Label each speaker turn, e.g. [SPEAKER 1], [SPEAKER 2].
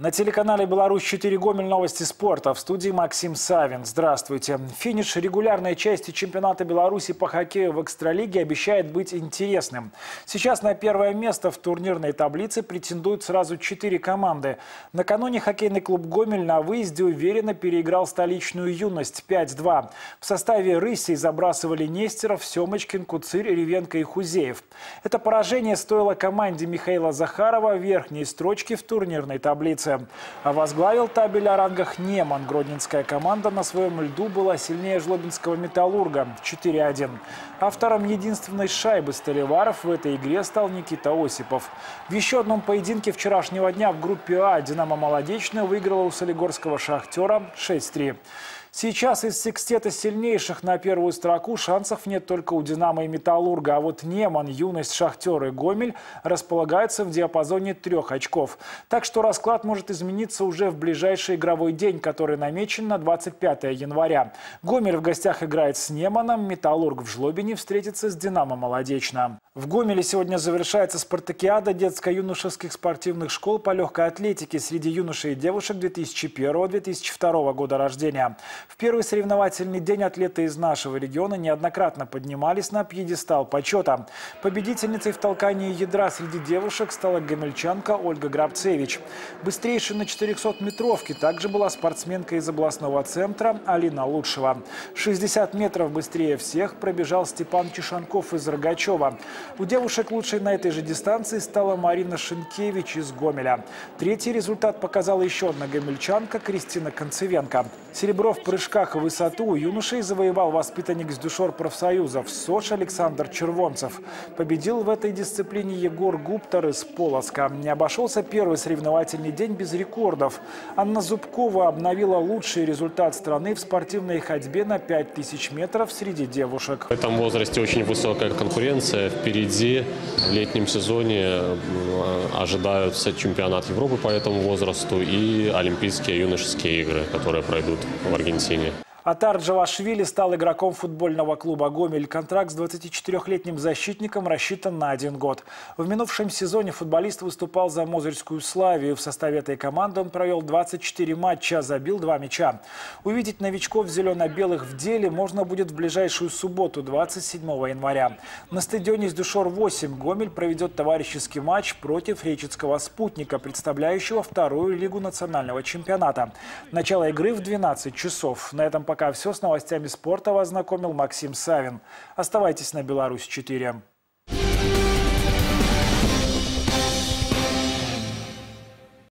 [SPEAKER 1] На телеканале «Беларусь-4 Гомель» новости спорта. В студии Максим Савин. Здравствуйте. Финиш регулярной части чемпионата Беларуси по хоккею в экстралиге обещает быть интересным. Сейчас на первое место в турнирной таблице претендуют сразу 4 команды. Накануне хоккейный клуб «Гомель» на выезде уверенно переиграл столичную «Юность» 5-2. В составе «Рысей» забрасывали Нестеров, Семочкин, Куцырь, Ревенко и Хузеев. Это поражение стоило команде Михаила Захарова верхней строчки в турнирной таблице. А возглавил табель о рангах Неман. Гродненская команда на своем льду была сильнее жлобинского «Металлурга» 4-1. Автором единственной шайбы Столеваров в этой игре стал Никита Осипов. В еще одном поединке вчерашнего дня в группе А «Динамо Молодечная» выиграла у солигорского «Шахтера» 6-3. Сейчас из секстета сильнейших на первую строку шансов нет только у «Динамо» и «Металлурга». А вот Неман, «Юность», «Шахтер» и «Гомель» располагаются в диапазоне 3 очков. Так что расклад может измениться уже в ближайший игровой день, который намечен на 25 января. «Гомель» в гостях играет с «Неманом», «Металлург» в Жлобине встретится с «Динамо Молодечная». В Гомеле сегодня завершается спартакиада детско-юношеских спортивных школ по легкой атлетике среди юношей и девушек 2001-2002 года рождения. В первый соревновательный день атлеты из нашего региона неоднократно поднимались на пьедестал почета. Победительницей в толкании ядра среди девушек стала гомельчанка Ольга Грабцевич. Быстрейшей на 400-метровке также была спортсменка из областного центра Алина Лучшева. 60 метров быстрее всех пробежал Степан Чешанков из Рогачева. У девушек лучшей на этой же дистанции стала Марина Шинкевич из Гомеля. Третий результат показала еще одна гомельчанка Кристина Концевенко. Серебро в прыжках в высоту у юношей завоевал воспитанник с Дюшор профсоюзов СОЖ Александр Червонцев. Победил в этой дисциплине Егор Гуптер из Полоцка. Не обошелся первый соревновательный день без рекордов. Анна Зубкова обновила лучший результат страны в спортивной ходьбе на 5000 метров среди девушек.
[SPEAKER 2] В этом возрасте очень высокая конкуренция. Впереди в летнем сезоне ожидаются чемпионат Европы по этому возрасту и Олимпийские юношеские игры, которые пройдут в Аргентине.
[SPEAKER 1] Атар Джавашвили стал игроком футбольного клуба «Гомель». Контракт с 24-летним защитником рассчитан на 1 год. В минувшем сезоне футболист выступал за Мозырскую Славию. В составе этой команды он провел 24 матча, забил 2 мяча. Увидеть новичков зелено-белых в деле можно будет в ближайшую субботу, 27 января. На стадионе с Дюшор-8 Гомель проведет товарищеский матч против Речицкого «Спутника», представляющего вторую лигу национального чемпионата. Начало игры в 12 часов. На этом пока все. С новостями спорта вас знакомил Максим Савин. Оставайтесь на «Беларусь-4».